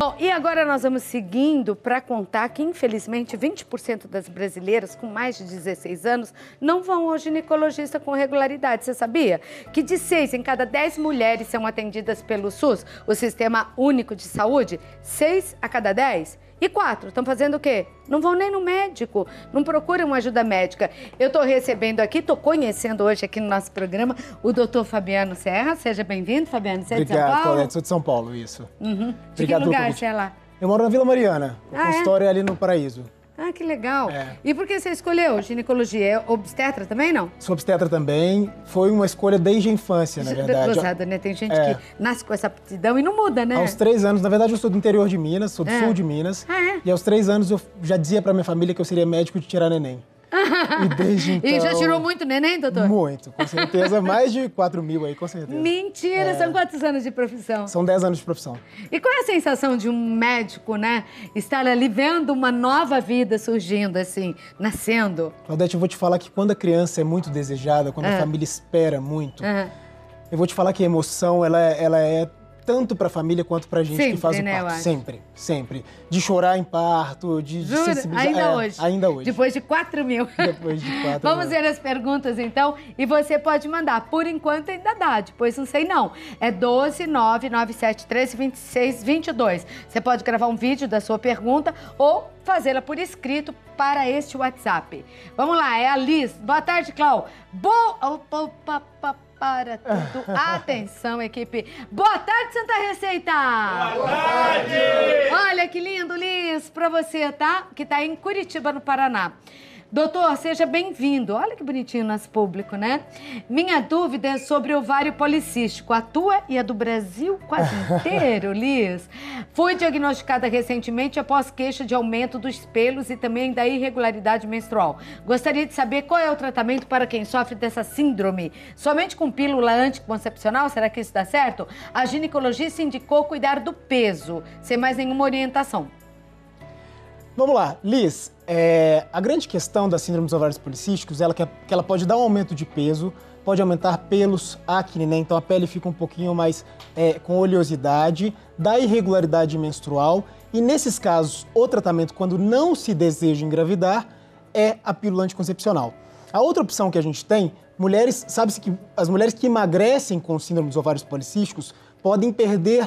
Bom, e agora nós vamos seguindo para contar que, infelizmente, 20% das brasileiras com mais de 16 anos não vão ao ginecologista com regularidade. Você sabia? Que de 6 em cada 10 mulheres são atendidas pelo SUS, o Sistema Único de Saúde, 6 a cada 10? E 4, estão fazendo o quê? Não vão nem no médico, não procuram ajuda médica. Eu estou recebendo aqui, estou conhecendo hoje aqui no nosso programa o doutor Fabiano Serra. Seja bem-vindo, Fabiano. Você é de São Paulo? Obrigado, Claudete. Sou de São Paulo, isso. Uhum. De que lugar você é lá? Eu moro na Vila Mariana. O consultório é ali no Paraíso. Ah, que legal. E por que você escolheu ginecologia? É obstetra também, não? Sou obstetra também. Foi uma escolha desde a infância, na verdade. Gozada, né? Tem gente que nasce com essa aptidão e não muda, né? Aos 3 anos, na verdade eu sou do interior de Minas, sou do sul de Minas. E aos 3 anos eu já dizia pra minha família que eu seria médico de tirar neném. E desde então... E já tirou muito neném, doutor? Muito, com certeza. Mais de 4 mil aí, com certeza. Mentira! São quantos anos de profissão? São 10 anos de profissão. E qual é a sensação de um médico, né? Estar ali vendo uma nova vida surgindo, assim, nascendo? Claudete, eu vou te falar que quando a criança é muito desejada, quando a família espera muito, eu vou te falar que a emoção, ela é tanto para a família quanto para a gente que faz o parto. Sempre, sempre. De chorar em parto, de sensibilizar. Ainda hoje? Ainda hoje. Depois de 4 mil. Depois de 4 mil. Vamos ver as perguntas, então. E você pode mandar. Por enquanto ainda dá, depois não sei não. É 12 99713 2622. Você pode gravar um vídeo da sua pergunta ou fazê-la por escrito para este WhatsApp. Vamos lá, é a Liz. Boa tarde, Clau. Para tudo. Atenção, equipe. Boa tarde, Santa Receita! Boa tarde! Olha que lindo, Liz, para você, tá? Que tá em Curitiba, no Paraná. Doutor, seja bem-vindo. Olha que bonitinho o nosso público, né? Minha dúvida é sobre ovário policístico. A tua e a do Brasil quase inteiro, Liz. Fui diagnosticada recentemente após queixa de aumento dos pelos e também da irregularidade menstrual. Gostaria de saber qual é o tratamento para quem sofre dessa síndrome. Somente com pílula anticoncepcional? Será que isso dá certo? A ginecologista indicou cuidar do peso, sem mais nenhuma orientação. Vamos lá, Liz, a grande questão da síndrome dos ovários policísticos é que ela pode dar um aumento de peso, pode aumentar pelos, acne, né? Então a pele fica um pouquinho mais com oleosidade, dá irregularidade menstrual e nesses casos o tratamento quando não se deseja engravidar é a pílula anticoncepcional. A outra opção que a gente tem, sabe-se que as mulheres que emagrecem com síndrome dos ovários policísticos podem perder,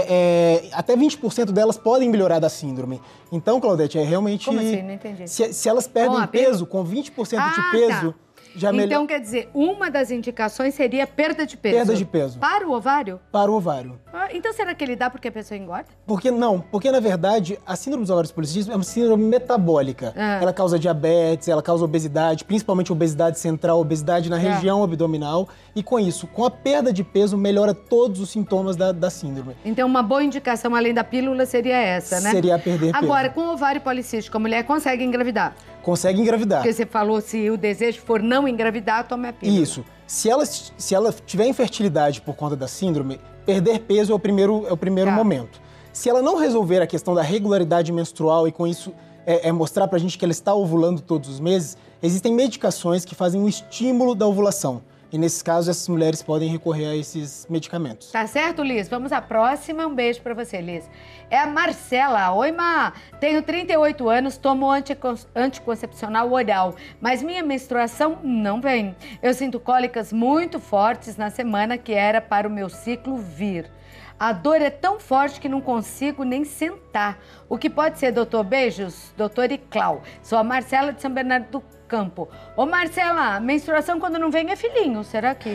até 20% delas podem melhorar da síndrome. Então, Claudete, realmente... Como assim? Não entendi. Se elas perdem peso, com 20% de peso... Tá. Então, quer dizer, uma das indicações seria perda de peso. Perda de peso. Para o ovário? Para o ovário. Então, será que ele dá porque a pessoa engorda? Porque, na verdade, a síndrome dos ovários policísticos é uma síndrome metabólica. Ela causa diabetes, ela causa obesidade, principalmente obesidade central, obesidade na região abdominal. E com isso, com a perda de peso, melhora todos os sintomas da síndrome. Então, uma boa indicação, além da pílula, seria essa, né? Seria perder peso. Agora, com o ovário policístico, a mulher consegue engravidar? Consegue engravidar. Porque você falou, se o desejo for não engravidar, tome a pílula. Isso. Se ela tiver infertilidade por conta da síndrome, perder peso é o primeiro momento. Se ela não resolver a questão da regularidade menstrual e com isso mostrar pra gente que ela está ovulando todos os meses, existem medicações que fazem um estímulo da ovulação. E nesses casos, essas mulheres podem recorrer a esses medicamentos. Tá certo, Liz? Vamos à próxima. Um beijo pra você, Liz. É a Marcela. Oi, Má. Tenho 38 anos, tomo anticoncepcional oral, mas minha menstruação não vem. Eu sinto cólicas muito fortes na semana que era para o meu ciclo vir. A dor é tão forte que não consigo nem sentar. O que pode ser, doutor? Beijos, doutor Iclau. Sou a Marcela de São Bernardo do Campo. Ô, Marcela, menstruação quando não vem é filhinho, será que?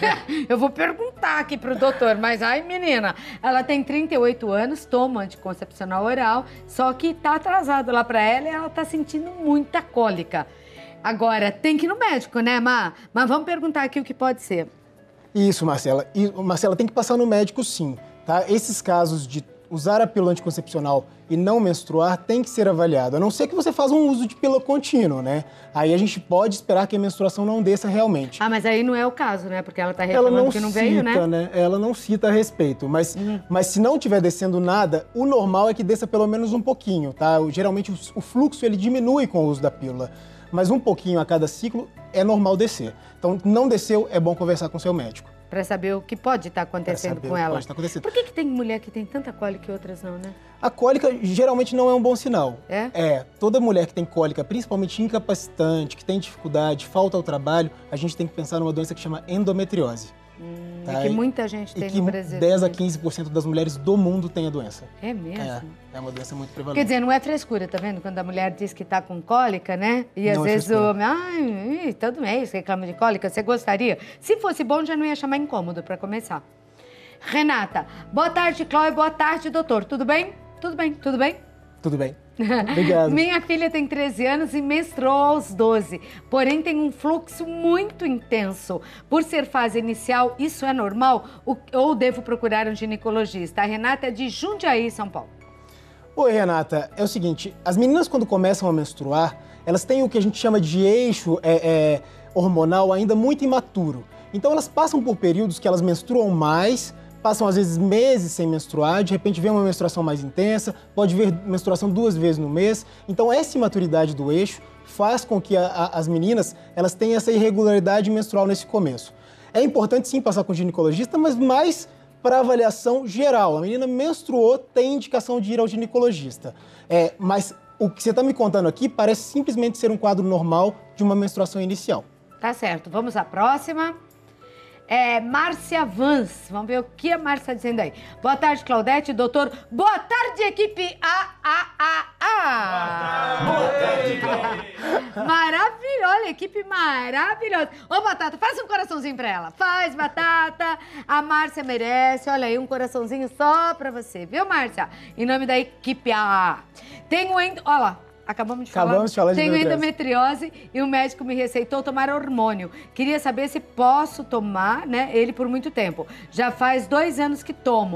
Eu vou perguntar aqui pro doutor, mas ai, menina, ela tem 38 anos, toma anticoncepcional oral, só que tá atrasado lá pra ela e ela tá sentindo muita cólica. Agora, tem que ir no médico, né, Má? Mas vamos perguntar aqui o que pode ser. Isso, Marcela. Marcela, tem que passar no médico, sim, tá? Esses casos de usar a pílula anticoncepcional e não menstruar tem que ser avaliado, a não ser que você faça um uso de pílula contínuo, né? Aí a gente pode esperar que a menstruação não desça realmente. Ah, mas aí não é o caso, né? Porque ela tá reclamando que não veio, né? Ela não cita a respeito, mas se não estiver descendo nada, o normal é que desça pelo menos um pouquinho, tá? Geralmente o fluxo ele diminui com o uso da pílula, mas um pouquinho a cada ciclo é normal descer. Então, não desceu, é bom conversar com o seu médico. Para saber o que pode estar acontecendo com ela. Pode estar acontecendo. Por que tem mulher que tem tanta cólica e outras não, né? A cólica geralmente não é um bom sinal. É? Toda mulher que tem cólica, principalmente incapacitante, que tem dificuldade, falta ao trabalho, a gente tem que pensar numa doença que chama endometriose. Tá? Que muita gente tem no Brasil. 10 a 15% das mulheres do mundo tem a doença. É mesmo? É uma doença muito prevalente. Quer dizer, não é frescura, tá vendo? Quando a mulher diz que tá com cólica, né? E às vezes o homem, todo mês reclama de cólica, você gostaria? Se fosse bom, já não ia chamar incômodo pra começar. Renata, boa tarde, Cláudia, boa tarde, doutor. Tudo bem? Tudo bem, tudo bem? Tudo bem. Obrigado. Minha filha tem 13 anos e menstruou aos 12, porém tem um fluxo muito intenso. Por ser fase inicial, isso é normal ou devo procurar um ginecologista? A Renata é de Jundiaí, São Paulo. Oi, Renata. É o seguinte, as meninas quando começam a menstruar, elas têm o que a gente chama de eixo hormonal ainda muito imaturo. Então elas passam por períodos que elas menstruam mais, passam às vezes meses sem menstruar, de repente vem uma menstruação mais intensa, pode ver menstruação 2 vezes no mês. Então essa imaturidade do eixo faz com que as meninas elas tenham essa irregularidade menstrual nesse começo. É importante sim passar com o ginecologista, mas mais para avaliação geral. A menina menstruou, tem indicação de ir ao ginecologista. Mas o que você está me contando aqui parece simplesmente ser um quadro normal de uma menstruação inicial. Tá certo, vamos à próxima. Márcia Vans, vamos ver o que a Márcia está dizendo aí. Boa tarde, Claudete, doutor. Boa tarde, equipe Boa tarde, Claudete. Maravilhosa, equipe maravilhosa. Ô, Batata, faz um coraçãozinho pra ela. Faz, Batata. A Márcia merece. Olha aí, um coraçãozinho só pra você, viu, Márcia? Em nome da equipe AA. Olha lá. Acabamos de falar. Tenho endometriose e o médico me receitou tomar hormônio. Queria saber se posso tomar, né, ele por muito tempo. Já faz 2 anos que tomo.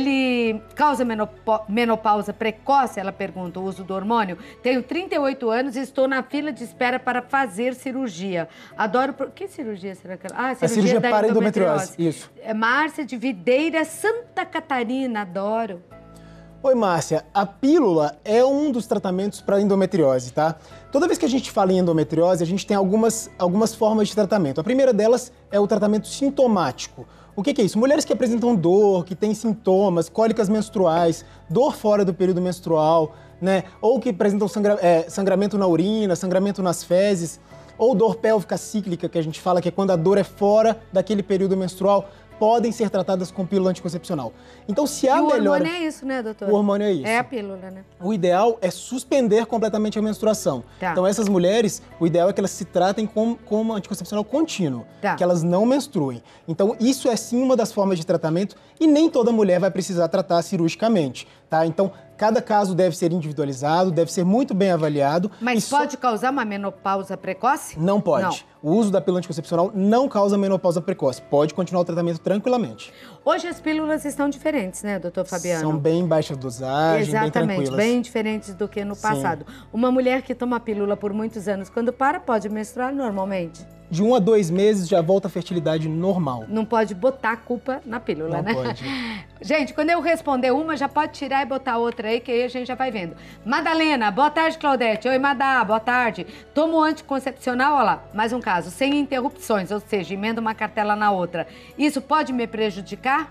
Ele causa menopausa precoce? Ela pergunta, o uso do hormônio. Tenho 38 anos e estou na fila de espera para fazer cirurgia. Adoro... Que cirurgia será que ela... cirurgia da para endometriose. Isso. Márcia de Videira, Santa Catarina. Adoro. Oi, Márcia. A pílula é um dos tratamentos para endometriose, tá? Toda vez que a gente fala em endometriose, a gente tem algumas formas de tratamento. A primeira delas é o tratamento sintomático. O que é isso? Mulheres que apresentam dor, que têm sintomas, cólicas menstruais, dor fora do período menstrual, né? Ou que apresentam sangramento na urina, sangramento nas fezes, ou dor pélvica cíclica, que a gente fala que é quando a dor é fora daquele período menstrual, podem ser tratadas com pílula anticoncepcional. Então, se há melhora... O hormônio é isso, né, doutor? O hormônio é isso. É a pílula, né? O ideal é suspender completamente a menstruação. Tá. Então, essas mulheres, o ideal é que elas se tratem com uma anticoncepcional contínuo, que elas não menstruem. Então, isso é sim uma das formas de tratamento e nem toda mulher vai precisar tratar cirurgicamente, tá? Então, cada caso deve ser individualizado, deve ser muito bem avaliado. Mas pode causar uma menopausa precoce? Não pode. Não. O uso da pílula anticoncepcional não causa menopausa precoce. Pode continuar o tratamento tranquilamente. Hoje as pílulas estão diferentes, né, doutor Fabiano? São bem baixa dosagem, bem tranquilas. Bem diferentes do que no passado. Sim. Uma mulher que toma pílula por muitos anos, quando pode menstruar normalmente? De 1 a 2 meses já volta a fertilidade normal. Não pode botar a culpa na pílula, né? Não pode. Gente, quando eu responder uma, já pode tirar e botar outra aí, que aí a gente já vai vendo. Madalena, boa tarde, Claudete. Oi, Madá, boa tarde. Tomo anticoncepcional, olha lá, mais um caso, sem interrupções, ou seja, emendo uma cartela na outra. Isso pode me prejudicar?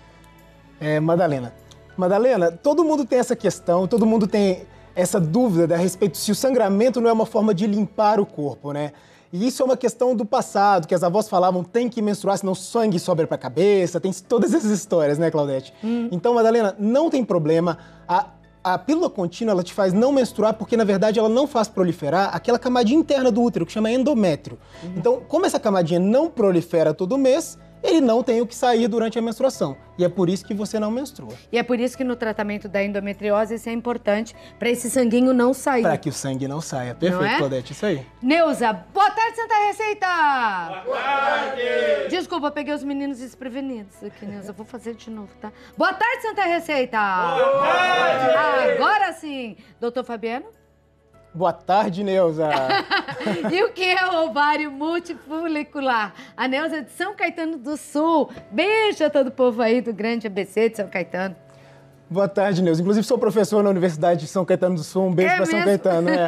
Madalena, todo mundo tem essa questão, todo mundo tem essa dúvida a respeito se o sangramento não é uma forma de limpar o corpo, né? E isso é uma questão do passado, que as avós falavam, tem que menstruar, senão o sangue sobe pra cabeça, tem todas essas histórias, né, Claudete? Então, Madalena, não tem problema. A pílula contínua, ela te faz não menstruar porque, na verdade, ela não faz proliferar aquela camadinha interna do útero, que chama endométrio. Então, como essa camadinha não prolifera todo mês, ele não tem o que sair durante a menstruação. E é por isso que você não menstrua. E é por isso que no tratamento da endometriose isso é importante, para esse sanguinho não sair. Para que o sangue não saia. Perfeito, Claudete, isso aí. Neuza, boa tarde, Santa Receita! Boa tarde! Desculpa, peguei os meninos desprevenidos aqui, Neuza. Vou fazer de novo, tá? Boa tarde, Santa Receita! Boa tarde! Agora sim! Doutor Fabiano? Boa tarde, Neuza! E o que é o ovário multifolicular? A Neuza é de São Caetano do Sul. Beijo a todo o povo aí do grande ABC de São Caetano. Boa tarde, Neuza. Inclusive, sou professor na Universidade de São Caetano do Sul. Um beijo para São Caetano.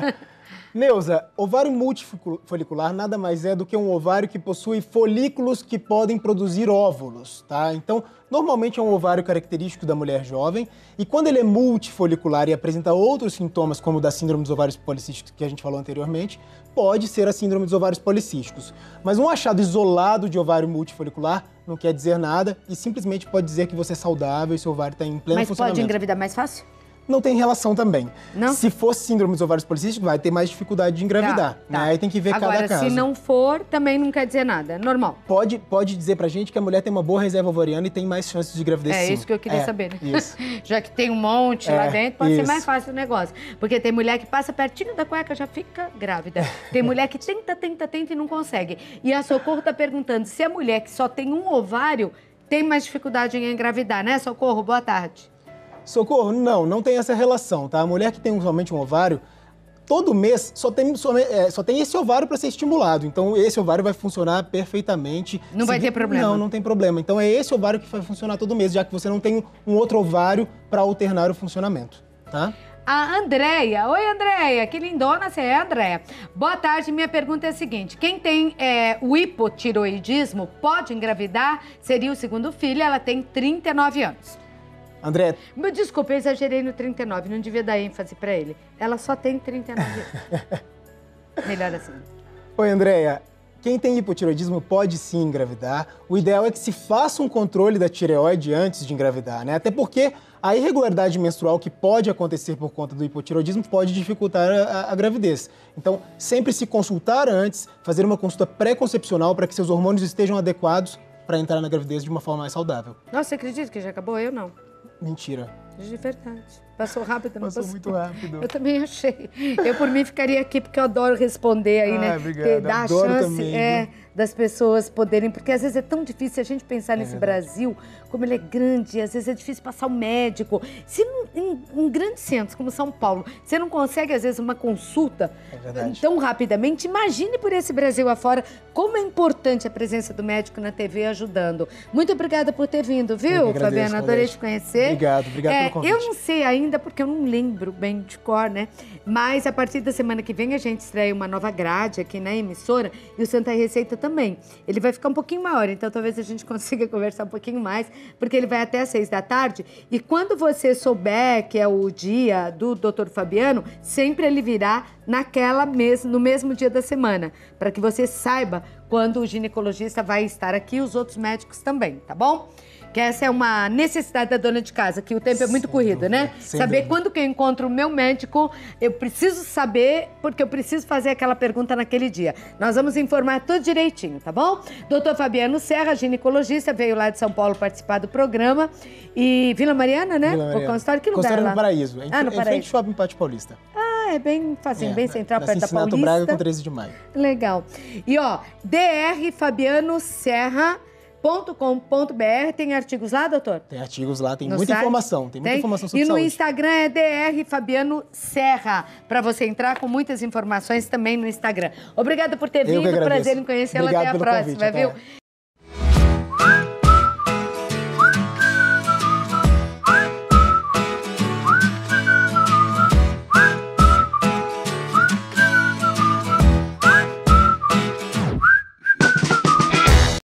Neuza, ovário multifolicular nada mais é do que um ovário que possui folículos que podem produzir óvulos, tá? Então, normalmente é um ovário característico da mulher jovem e quando ele é multifolicular e apresenta outros sintomas, como o da síndrome dos ovários policísticos que a gente falou anteriormente, pode ser a síndrome dos ovários policísticos. Mas um achado isolado de ovário multifolicular não quer dizer nada e simplesmente pode dizer que você é saudável e seu ovário está em pleno funcionamento. Mas pode engravidar mais fácil? Não tem relação também. Não? Se fosse síndrome dos ovários policísticos, vai ter mais dificuldade de engravidar. Tá. Né? Aí tem que ver Agora, cada caso. se não for, também não quer dizer nada. É normal. Pode dizer pra gente que a mulher tem uma boa reserva ovariana e tem mais chances de gravidez, sim. É isso que eu queria saber, né? Isso. Já que tem um monte lá dentro, pode ser isso. mais fácil o negócio. Porque tem mulher que passa pertinho da cueca já fica grávida. Tem mulher que tenta e não consegue. E a Socorro tá perguntando se a mulher que só tem um ovário tem mais dificuldade em engravidar, né, Socorro? Boa tarde. Socorro, não tem essa relação, tá? A mulher que tem somente um ovário, todo mês só tem esse ovário para ser estimulado. Então, esse ovário vai funcionar perfeitamente. Não vai ter problema? Não tem problema. Então, é esse ovário que vai funcionar todo mês, já que você não tem um outro ovário para alternar o funcionamento, tá? A Andréia. Oi, Andréia. Que lindona você é, Andréia. Boa tarde. Minha pergunta é a seguinte. Quem tem o hipotiroidismo pode engravidar? Seria o segundo filho. Ela tem 39 anos. André... Desculpa, eu exagerei no 39. Não devia dar ênfase pra ele. Ela só tem 39 anos. Melhor assim. Oi, Andréia. Quem tem hipotiroidismo pode sim engravidar. O ideal é que se faça um controle da tireoide antes de engravidar, né? Até porque a irregularidade menstrual que pode acontecer por conta do hipotiroidismo pode dificultar a gravidez. Então, sempre se consultar antes, fazer uma consulta pré-concepcional para que seus hormônios estejam adequados para entrar na gravidez de uma forma mais saudável. Nossa, você acredita que já acabou? Eu não. Mentira. De verdade. Passou rápido, não passou? Passou muito rápido. Eu também achei. Eu, por mim, ficaria aqui, porque eu adoro responder aí, né? Obrigado. Dar a Adoro chance também, das pessoas poderem... Porque, às vezes, é tão difícil a gente pensar nesse Brasil, como ele é grande, às vezes é difícil passar o médico. Se em grandes centros, como São Paulo, você não consegue, às vezes, uma consulta tão rapidamente, imagine por esse Brasil afora como é importante a presença do médico na TV ajudando. Muito obrigada por ter vindo, viu, Fabiana? Adorei te conhecer. Obrigado pelo convite. Eu não sei ainda, porque eu não lembro bem de cor, né? Mas a partir da semana que vem a gente estreia uma nova grade aqui na emissora e o Santa Receita também. Ele vai ficar um pouquinho maior, então talvez a gente consiga conversar um pouquinho mais, porque ele vai até às 6 da tarde. E quando você souber que é o dia do Dr. Fabiano, sempre ele virá no mesmo dia da semana, para que você saiba quando o ginecologista vai estar aqui e os outros médicos também, tá bom? Que essa é uma necessidade da dona de casa, que o tempo é muito corrido, né? Saber quando que eu encontro o meu médico, eu preciso saber, porque eu preciso fazer aquela pergunta naquele dia. Nós vamos informar tudo direitinho, tá bom? Doutor Fabiano Serra, ginecologista, veio lá de São Paulo participar do programa. E Vila Mariana, né? Vila Mariana. O consultório, que lugar Consultório lá? no Paraíso. No Paraíso. Em frente ao Shopping Pátio Paulista. Ah, é bem facinho, bem central, na perto da Cincinato Paulista. Braga com 13 de maio. Legal. E ó, drfabianoserra.com.br, tem artigos lá, doutor? Tem artigos lá, tem No muita site? informação, tem muita informação sobre E no saúde. Instagram é DR Fabiano Serra, para você entrar com muitas informações também no Instagram. Obrigada por ter vindo, agradeço. prazer em conhecê-lo, até Obrigado a pelo próxima, convite, viu? até.